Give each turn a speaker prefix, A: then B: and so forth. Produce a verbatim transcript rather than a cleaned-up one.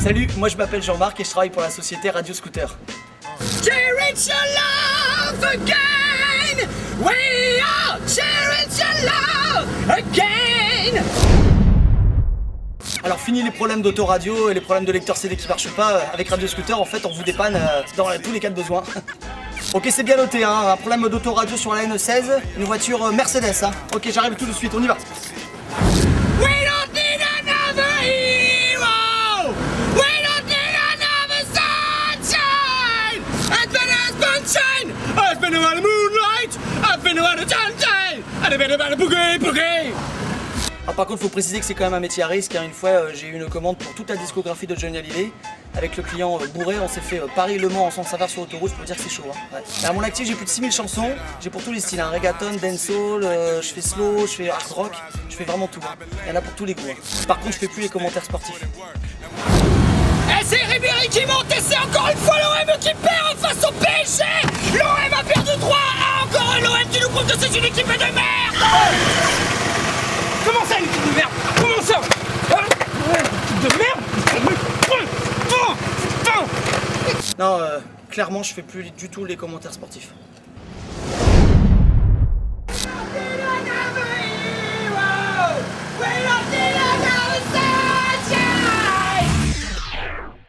A: Salut, moi je m'appelle Jean-Marc et je travaille pour la société Radio Scooter.
B: Cherish your love again. We are cherish your love again.
A: Alors fini les problèmes d'autoradio et les problèmes de lecteur C D qui marchent pas, avec Radio Scooter en fait on vous dépanne euh, dans tous les cas de besoin. Ok, c'est bien noté, hein, un problème d'autoradio sur la N seize, une voiture euh, Mercedes. Hein. Ok, j'arrive tout de suite, on y va.
B: We don't need another hero. We don't need another sunshine. I've been a sunshine. I've been around the moonlight. I've been around the sunshine. I've been around the boogie boogie.
A: Ah, par contre, il faut préciser que c'est quand même un métier à risque. Hein. Une fois, euh, j'ai eu une commande pour toute la discographie de Johnny Hallyday. Avec le client euh, bourré, on s'est fait euh, Paris-Le Mans en sens inverse sur autoroute. Je peux dire que c'est chaud. Hein. Ouais. À mon actif, j'ai plus de six mille chansons. J'ai pour tous les styles. Hein. Reggaeton, dancehall, euh, je fais slow, je fais hard rock. Je fais vraiment tout. Hein. Il y en a pour tous les goûts. Hein. Par contre, je fais plus les commentaires sportifs.
B: Et c'est Ribéry qui monte et c'est encore une fois l'O M qui perd face au P S G. L'O M a perdu trois à encore un l'O M qui nous prouve que c'est une équipe de merde.
C: Comment ça, une équipe de merde? Comment ça? Hein? Ouais, une équipe de merde?
A: Non, euh, clairement, je fais plus du tout les commentaires sportifs.